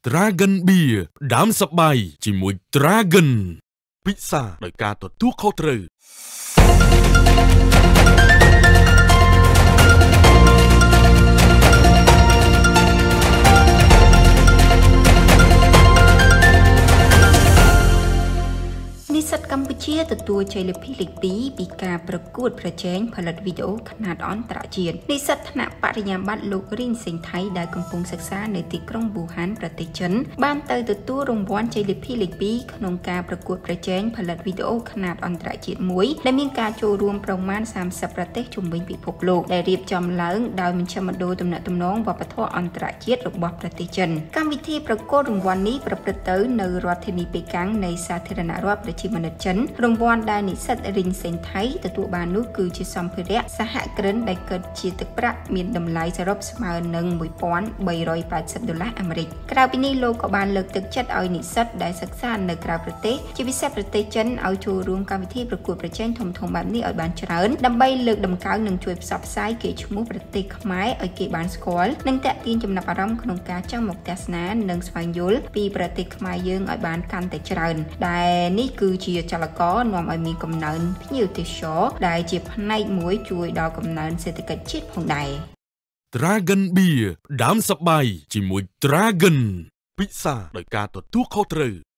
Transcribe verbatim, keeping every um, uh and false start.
Dragon Beer ដើមសប្បាយជាមួយ Dragon ពិសាដោយការទទួលខុសត្រូវនិស្សិតកម្ពុជាទទួលជ័យលាភីលេខពីរពីការប្រកួតប្រជែងផលិតវីដេអូខ្នាតអន្តរជាតិនិស្សិតថ្នាក់បរិញ្ញាបត្រលោករីនសេងថៃដែលកំពុងសិក្សានៅទីក្រុងវូហានប្រទេសចិនបានទៅទទួលរង្វាន់ជ័យលាភីលេខពីរក្នុងការប្រកួតប្រជែងផលិតវីដេអូខ្នាតអន្តរជាតិមួយដែលមានការចូលរួមប្រមាណសាមសិបប្រទេសជុំវិញពិភពលោកដែលរៀបចំឡើងដោយមជ្ឈមណ្ឌលទំនាក់ទំនងវប្បធម៌អន្តរជាតិរបស់ប្រទេសចិនកម្មវិធីប្រកួតរង្វាន់នេះប្រព្រឹត្តទៅនៅរដ្ឋធានីប៉េកាំងនៃសាធារណរដ្ឋប្រជាមានិតចិនរង្វាន់ដែលនិស្សិតរីងសេងថៃទទួលបាននោះគឺជាសម្ភារៈសហគ្រិនដែលកើតជាទឹកប្រាក់មានតម្លៃសរុបស្មើនឹងមួយពាន់បីរយប៉ែតសិបដុល្លារអាមេរិកក្រៅពីនេះលោកក៏បានលើកទឹកចិត្តឲ្យនិស្សិតដែលសិក្សានៅក្រៅប្រទេសជាពិសេសប្រទេសចិនឲ្យចូលរួមកម្មវិធីប្រកួតប្រជែងធំៗបែបនេះឲ្យបានច្រើនដើម្បីលើកតម្កើងនិងជួយផ្សព្វផ្សាយកេរ្តិ៍ឈ្មោះប្រទេសខ្មែរឲ្យគេបានស្គាល់និងទាក់ទាញចំណាប់អារម្មណ៍ក្នុងការចង់មកទស្សនានិងស្វែងយល់ពីប្រទេសខ្មែរយើងឲ្យបានកាន់តែច្រើនដែលនេះគឺជាចលករនាំឲ្យមានកំណើនភ្ញៀវទេសចរដែលជាផ្នែកមួយជួយដល់កំណើនសេដ្ឋកិច្ចជាតិផងដែរ Dragon Beer ដើមសប្បាយជាមួយ Dragon ពិសាដោយការទទួលខុសត្រូវ